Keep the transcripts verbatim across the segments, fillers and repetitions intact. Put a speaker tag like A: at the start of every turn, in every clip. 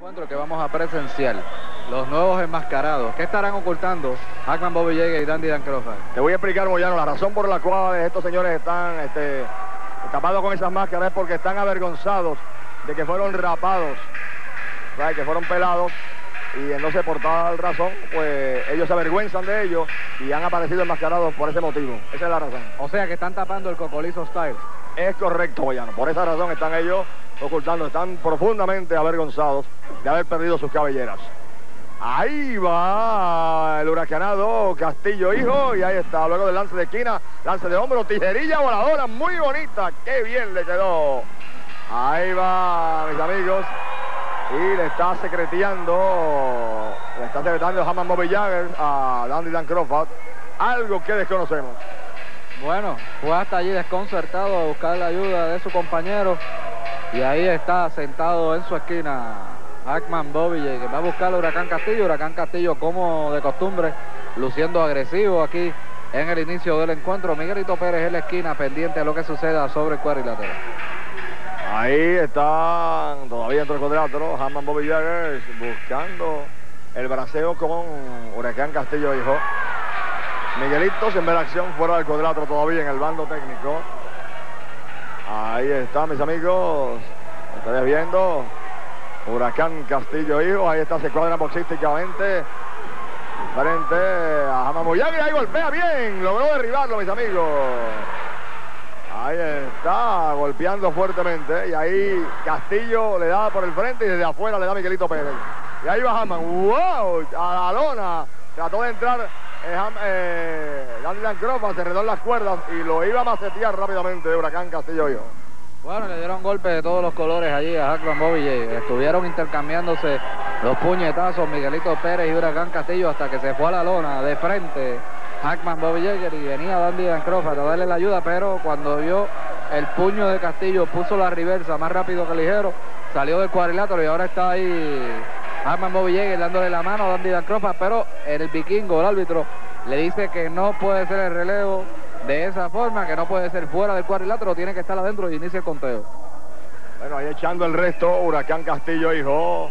A: encuentro que vamos a presenciar. Los nuevos enmascarados. ¿Qué estarán ocultando Hackman, Bobby Yeager y Dandy Dan Crawford?
B: Te voy a explicar, Moyano, la razón por la cual estos señores están este, tapados con esas máscaras es porque están avergonzados de que fueron rapados, ¿sabes? Que fueron pelados, y entonces por tal razón, pues ellos se avergüenzan de ellos y han aparecido enmascarados por ese motivo. Esa es la razón.
A: O sea que están tapando el Cocolizo Style.
B: Es correcto, Moyano. Por esa razón están ellos ocultando, están profundamente avergonzados de haber perdido sus cabelleras. Ahí va el huracanado Castillo Hijo, y ahí está, luego del lance de esquina, lance de hombro, tijerilla voladora, muy bonita, qué bien le quedó. Ahí va, mis amigos, y le está secreteando, le está secretando Hackman Bobby Yeager a Dandy Dan Crawford, algo que desconocemos.
A: Bueno, fue hasta allí desconcertado a buscar la ayuda de su compañero, y ahí está sentado en su esquina Hackman Bobby Yeager. Va a buscar al Huracán Castillo. Huracán Castillo, como de costumbre, luciendo agresivo aquí en el inicio del encuentro. Miguelito Pérez en la esquina, pendiente a lo que suceda sobre el cuadrilátero.
B: Ahí están todavía entre el cuadrilátero Hackman Bobby Yeager buscando el braceo con Huracán Castillo Hijo. Miguelito sin ver acción fuera del cuadrilátero todavía en el bando técnico. Ahí está, mis amigos, ustedes viendo Huracán Castillo Hijo. Ahí está, se cuadra boxísticamente frente a Hackman Bobby Yeager. Ahí golpea bien, logró derribarlo, mis amigos. Ahí está, golpeando fuertemente, y ahí Castillo le da por el frente y desde afuera le da Miguelito Pérez. Y ahí va Hackman, wow, a la lona, trató de entrar eh, eh, Dandy Dan Crawford, se enredó en las cuerdas y lo iba a macetear rápidamente Huracán Castillo Hijo.
A: Bueno, le dieron golpes de todos los colores allí a Hackman Bobby Yeager. Estuvieron intercambiándose los puñetazos Miguelito Pérez y Huracán Castillo hasta que se fue a la lona de frente Hackman Bobby Yeager, y venía Dandy Dan Crawford a darle la ayuda, pero cuando vio el puño de Castillo puso la reversa más rápido que ligero, salió del cuadrilátero, y ahora está ahí Hackman Bobby Yeager dándole la mano a Dandy Dan Crawford, pero el vikingo, el árbitro, le dice que no puede ser el relevo de esa forma, que no puede ser fuera del cuadrilátero, tiene que estar adentro, y inicia el conteo.
B: Bueno, ahí echando el resto Huracán Castillo Hijo,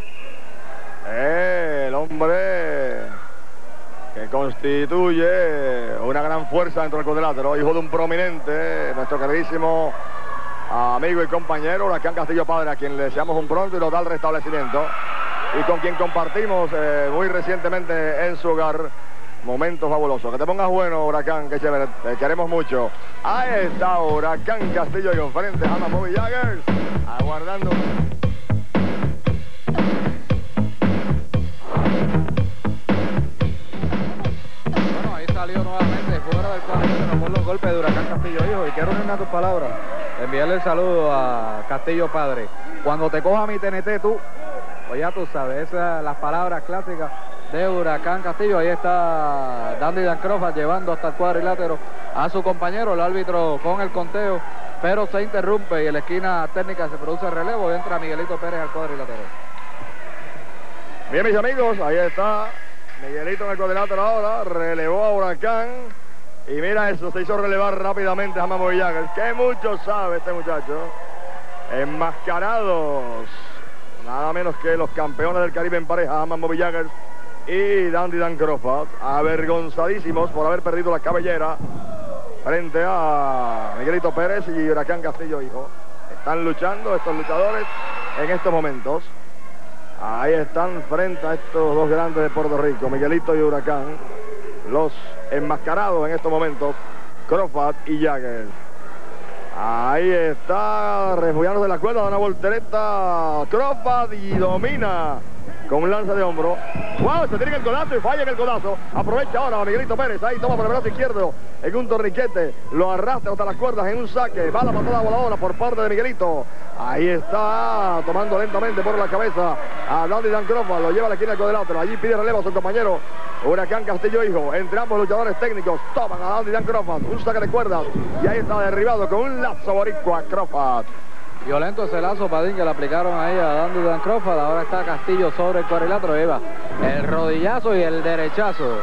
B: eh, el hombre que constituye una gran fuerza dentro del cuadrilátero, hijo de un prominente, nuestro queridísimo amigo y compañero Huracán Castillo Padre, a quien le deseamos un pronto y total restablecimiento, y con quien compartimos eh, muy recientemente en su hogar momentos fabulosos. Que te pongas bueno, Huracán, que chévere, te queremos mucho. Ahí está Huracán Castillo y frente a Hackman Bobby Yeager, aguardando.
A: Bueno, ahí salió nuevamente fuera del cuadrilátero por los golpes de Huracán Castillo Hijo, y quiero unirme a tus palabras, enviarle el saludo a Castillo Padre. Cuando te coja mi T N T tú, pues ya tú sabes, esas las palabras clásicas de Huracán Castillo. Ahí está Dandy Dan Crawford llevando hasta el cuadrilátero a su compañero, el árbitro con el conteo, pero se interrumpe y en la esquina técnica se produce el relevo y entra Miguelito Pérez al cuadrilátero.
B: Bien, mis amigos, ahí está Miguelito en el cuadrilátero ahora, relevó a Huracán, y mira eso, se hizo relevar rápidamente a Hackman Bobby Yeager, que mucho sabe este muchacho. Enmascarados, nada menos que los campeones del Caribe en pareja, Hackman Bobby Yeager y Dandy Dan Crawford, avergonzadísimos por haber perdido la cabellera frente a Miguelito Pérez y Huracán Castillo Hijo. Están luchando estos luchadores en estos momentos. Ahí están frente a estos dos grandes de Puerto Rico, Miguelito y Huracán, los enmascarados en estos momentos, Crawford y Yeager. Ahí está, refugiándose de la cuerda, da una voltereta Crawford y domina con un lance de hombro. ¡Wow! Se tiene el codazo y falla en el codazo. Aprovecha ahora a Miguelito Pérez. Ahí toma por el brazo izquierdo en un torniquete. Lo arrastra hasta las cuerdas en un saque. Va la patada voladora por parte de Miguelito. Ahí está tomando lentamente por la cabeza a Dandy Dan Crawford. Lo lleva a la esquina del cuadrilátero. Allí pide relevo a su compañero Huracán Castillo Hijo. Entre ambos luchadores técnicos toman a Dandy Dan Crawford. Un saque de cuerdas. Y ahí está derribado con un lazo boricua Crawford.
A: Violento ese lazo, Padín, que le aplicaron ahí a Dandy Dan Crawford. Ahora está Castillo sobre el cuadrilátero. Ahí va el rodillazo y el derechazo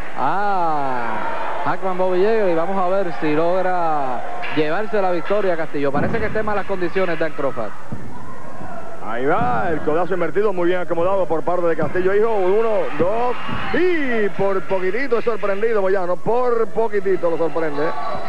A: a Hackman Bobby Yeager, y vamos a ver si logra llevarse la victoria Castillo. Parece que está en malas condiciones Dan Crawford.
B: Ahí va, el codazo invertido muy bien acomodado por parte de Castillo Hijo. Uno, dos, y por poquitito es sorprendido Moyano, por poquitito lo sorprende.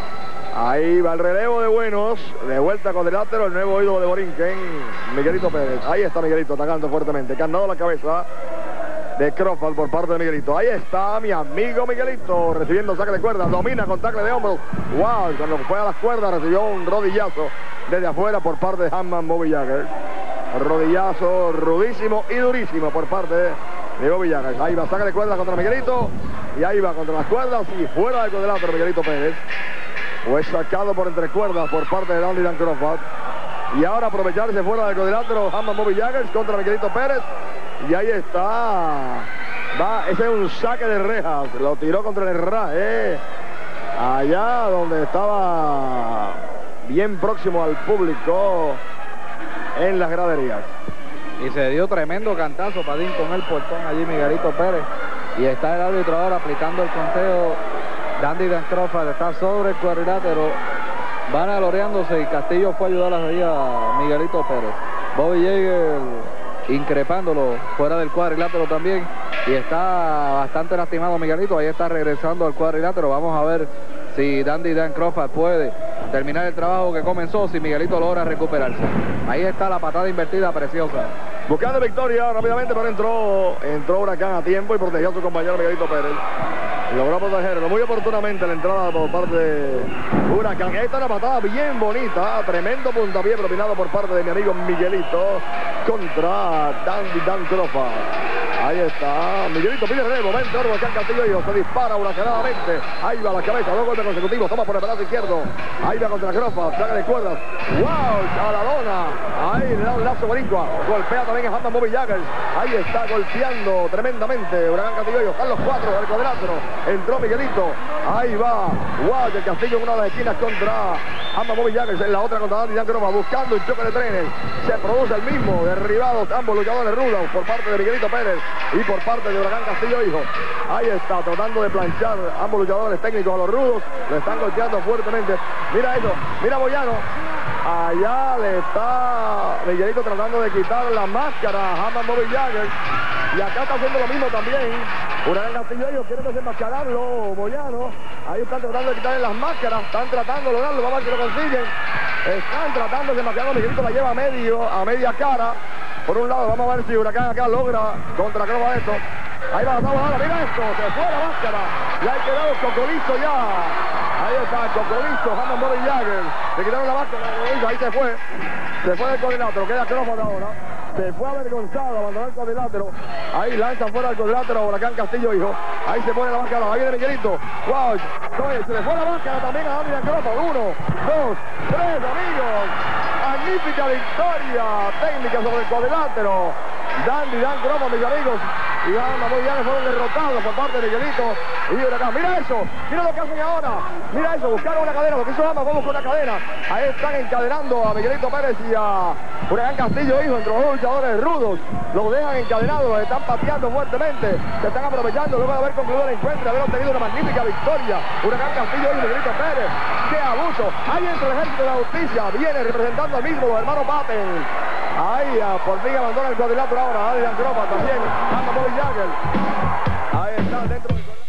B: Ahí va el relevo de Buenos, de vuelta con el cuadrilátero, el nuevo ídolo de Borinquen, Miguelito Pérez. Ahí está Miguelito atacando fuertemente, que han dado la cabeza de Crawford por parte de Miguelito. Ahí está mi amigo Miguelito, recibiendo saque de cuerdas, domina con tackle de hombros. Wow, cuando fue a las cuerdas recibió un rodillazo desde afuera por parte de Hammond Bobby Jagger. Rodillazo rudísimo y durísimo por parte de Bobby Jagger. Ahí va, saque de cuerdas contra Miguelito, y ahí va contra las cuerdas y fuera del cuadrilátero Miguelito Pérez. Fue sacado por entre cuerdas por parte de Dandy Dan Crawford. Y ahora aprovecharse fuera del cuadrilátero Hammond Bobby Jagger contra Miguelito Pérez. Y ahí está. Va, ese es un saque de rejas. Lo tiró contra el herraje. Allá donde estaba bien próximo al público en las graderías.
A: Y se dio tremendo cantazo, Padín, con el portón allí Miguelito Pérez. Y está el árbitro ahora aplicando el conteo. Dandy Dan Crawford está sobre el cuadrilátero. Van aloreándose y Castillo fue a ayudar allí a Miguelito Pérez. Bobby Jagger increpándolo fuera del cuadrilátero también. Y está bastante lastimado Miguelito. Ahí está regresando al cuadrilátero. Vamos a ver si Dandy Dan Crawford puede terminar el trabajo que comenzó, si Miguelito logra recuperarse. Ahí está la patada invertida preciosa.
B: Buscando victoria rápidamente, pero entró, entró Huracán a tiempo y protegió a su compañero Miguelito Pérez. Logró protegerlo muy oportunamente la entrada por parte de Huracán. Ahí está una patada bien bonita, tremendo puntapié propinado por parte de mi amigo Miguelito contra Dandy Dan Crawford. Ahí está, Miguelito pide relevo, momento, Huracán Castillo Hijo, se dispara huracanadamente. Ahí va la cabeza, dos golpes consecutivos, toma por el brazo izquierdo. Ahí va contra Crawford, saca de cuerdas. ¡Wow! A la lona. Ahí le da un lazo boricua. Golpea también a Hammond Bobby Jagger. Ahí está golpeando tremendamente Huracán Castillo Hijo. Están los cuatro del cuadrilátero. Entró Miguelito. Ahí va. ¡Wow! El Castillo en una de las esquinas contra Hammond Bobby Jagger. En la otra contra Dandy Dan Crawford, buscando un choque de trenes. Se produce el mismo. Derribados ambos luchadores rudos por parte de Miguelito Pérez y por parte de Huracán Castillo Hijo. Ahí está, tratando de planchar ambos luchadores técnicos a los rudos. Le están golpeando fuertemente. Mira eso, mira Moyano. Allá le está Miguelito tratando de quitar la máscara a Hammond Bobby Jagger. Y acá está haciendo lo mismo también. Huracán Castillo Hijo quiere desenmascararlo, Moyano. Ahí están tratando de quitarle las máscaras. Están tratando de lograrlo, vamos a ver si lo consiguen. Están tratando de desenmascararlo. Miguelito la lleva a medio, a media cara. Por un lado, vamos a ver si Huracán acá logra contra Crawford esto. Ahí va, vamos ahora, mira esto, se fue la máscara. Y ahí quedó Cocolizo ya. Ahí está, Cocolizo, Hammond Bobby Jagger. Le quitaron la máscara, ahí se fue. Se fue del cuadrilátero, queda Crawford ahora. Se fue avergonzado, abandonó el cuadrilátero. Ahí lanza fuera del cuadrilátero a Huracán Castillo Hijo. Ahí se pone la máscara, ahí viene Miguelito. Wow, se le fue la máscara también a Dandy Dan Crawford. Uno, dos, tres, amigos. Magnífica victoria técnica sobre el cuadrilátero. Dandy Dan Crawford, mis amigos. Y Hammond Bobby Jagger fueron derrotados por parte de Miguelito y Huracán. Mira eso, mira lo que hacen ahora. Mira eso, buscaron una cadena, lo que hizo Hammond, vamos con una cadena. Ahí están encadenando a Miguelito Pérez y a Huracán Castillo Hijo, entre los dos luchadores rudos. Los dejan encadenados, los están pateando fuertemente. Se están aprovechando luego de haber concluido el encuentro, de haber obtenido una magnífica victoria. Huracán Castillo Hijo y Miguelito Pérez. ¡Qué abuso! Ahí entra el ejército de la justicia, viene representando al mismo, los hermanos Batten. Ahí por fin abandona el cuadrilátero ahora, Dandy Dan Crawford también, Hammond Bobby Jagger. Ahí está dentro del